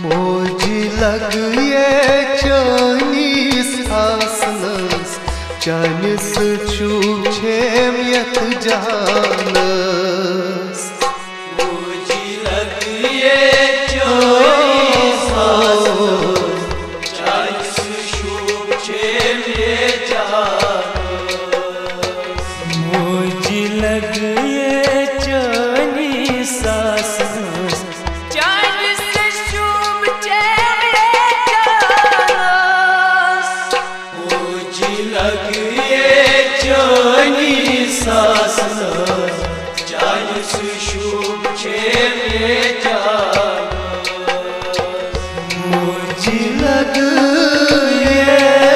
मोजी लग ये चानीस आसनस चानिस चूब छेम यत जहानस मोजी लग ये चानीस आसनस चानिस चूब छेम ये जहानस मोजी लग ये चानीस आसनस चानिस शुभ छेम ये जहानस मोजी लग ये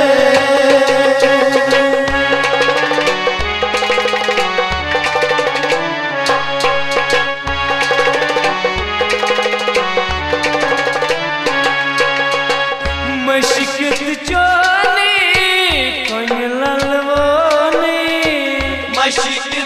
मशकित चोनी कोन ललवोनी मशकित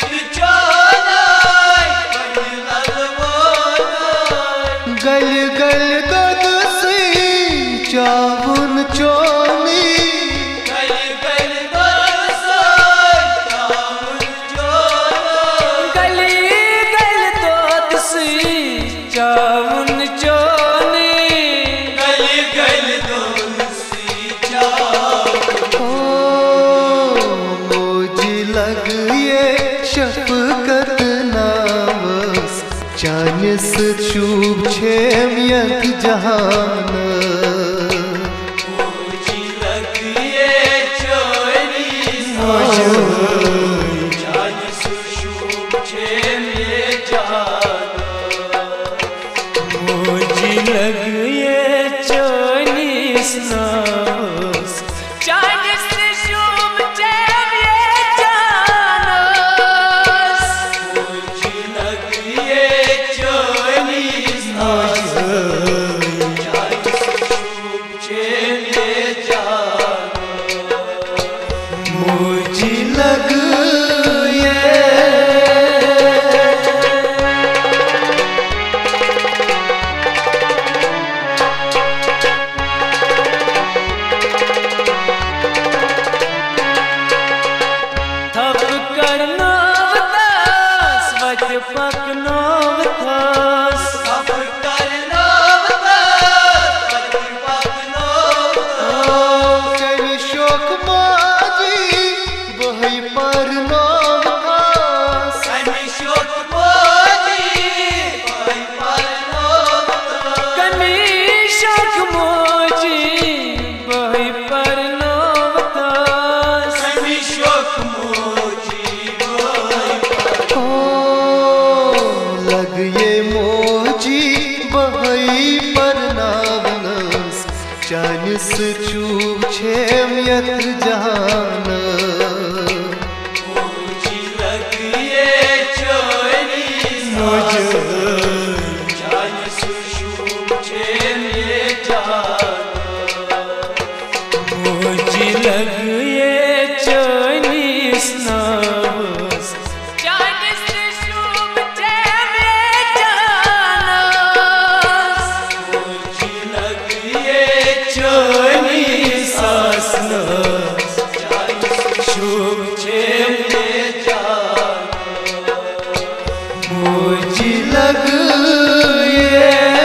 गल गल ददसी चावुन चोनी गल गल ददसी चावुन चोनी गली गल ददसी चावुन चोनी गली गल ददसी चावुन ओ मोजी लग ये शफकत नामस चानिस चूब छेम यत जहानस मोजी लग ये चानीस चानिस चूब छेम ये जहानस मोजी लग ये चानीस नास चानिस चूब छेम ये जहानस मोजी लग ये मोजी लग ये थप करना वतास वच पकनो वतास थप करना वतास वच पकनो वतास कवि शोक माजी बहई पर नवतास कवि शोक माजी बहई पर नवतास कवि शोक माजी बहई पर नवतास कवि शोक माजी बहई पर लग ये मोजी बहई पर नावनस चानिस चूब छेम यत जहानस मोजी लग ये चानीस चानिस शुभ छेम ये जहानस मोजी लग ये चानीस नास चानिस शुभ छेम ये जहानस मोजी लग ये चानीस आसनस चानिस शुभ छेम ये जहानस मोजी लग ये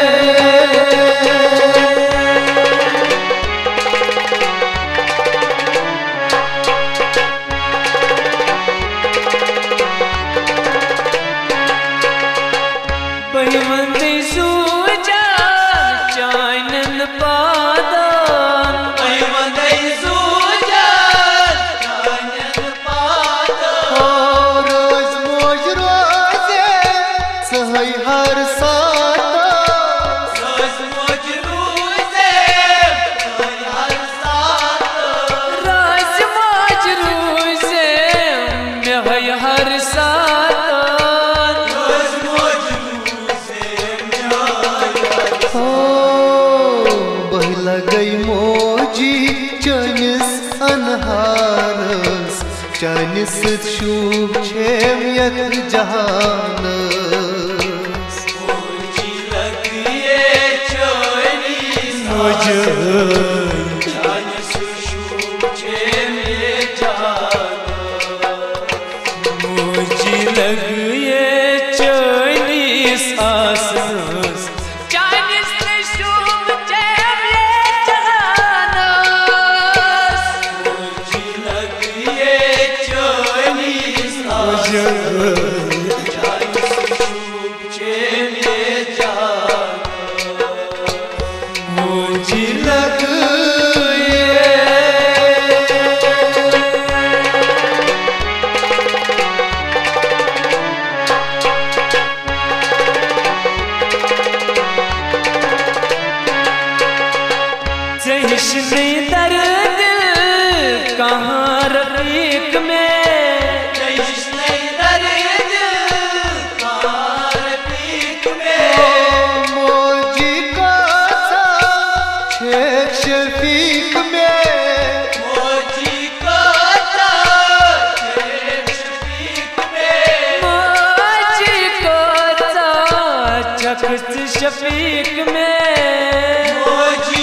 बहिवंती सूजा चानन पादम बहिवंती सूजा चानन पादम रोज मोज रोजे सहई हर सात रोज मोज रोजे हर सात रोज मोज रोजे में हर सात रोज मोज बह लगई मोजी चानिस अनहारस चानिस चूब छेम यत जहानस मोजी लग ये चानीस आसनस चानिस शुभ चैम ये जहानस मुझे लगिए चानिस आसनस चानिस शुभ चैम ये जहानस मुझे लगिए नहीं दर्द कहाँ रफीक में नहीं दर्द कहाँ रफीक में मोजी का सा शेख शफीक में मोजी का सा शेख शफीक में मोजी का सा चखत शफीक में मोजी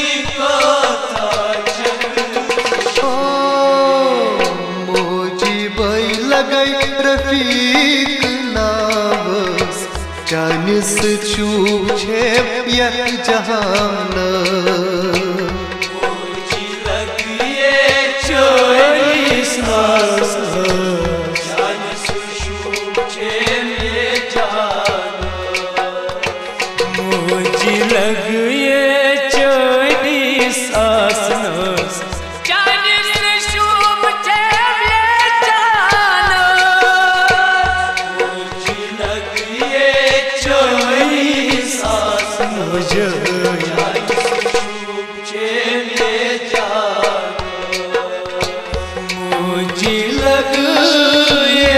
रफीक नावस चानिस छूब छे यक जहान मुझे लगिए चानिस नावस चानिस छूब छे ये जहान मुझे लगिए चानिस आसनस चानिस शुभ छे मुझे लगिए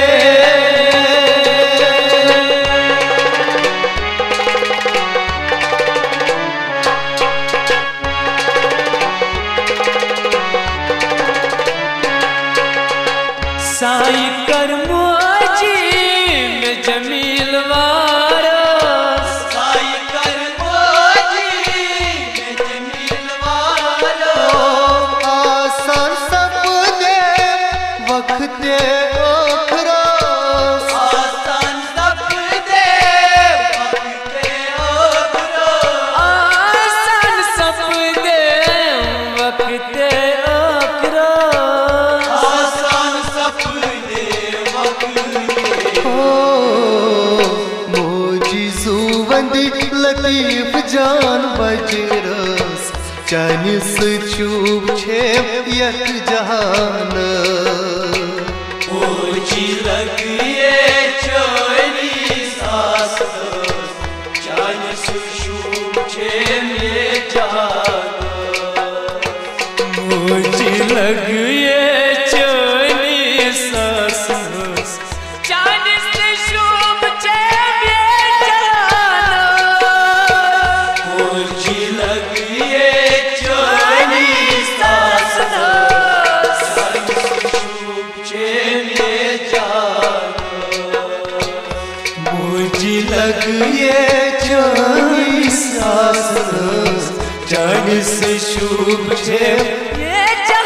साई कर मोजी में जमील वारस साई कर मोजी में जमील वारस आसान सपने वक्त ओखरस आसान सपने वक्त ओखरस आसान सपने वक्त लतीफ जान बजरस चानिस छूब छे यक जहान मुझे लगिए चानिस आसनस चानिस शुभ छे ये जहान मुझे लगिए चानिस आसनस चानिस शुभ छे ये जहान मुझे लगिए चानिस आसनस चानिस शुभ छे ये जहान मुझे लगिए चानिस आसनस चानिस शुभ छे ये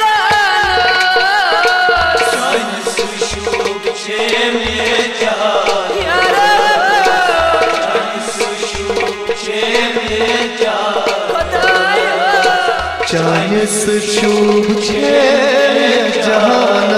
जहान चानिस शुभ छे ये जहान चानिस शुभ छे ये जहान चानिस शुभ छे जहान